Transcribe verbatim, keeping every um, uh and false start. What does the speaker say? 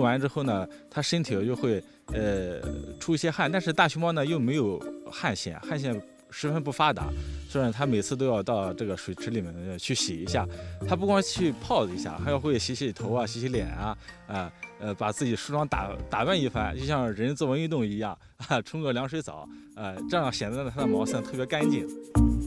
完之后呢，它身体就会呃出一些汗，但是大熊猫呢又没有汗腺，汗腺十分不发达，所以它每次都要到这个水池里面去洗一下。它不光去泡一下，还要会洗洗头啊、洗洗脸啊，啊呃把自己梳妆打打扮一番，就像人做完运动一样啊，冲个凉水澡啊，这样显得它的毛色特别干净。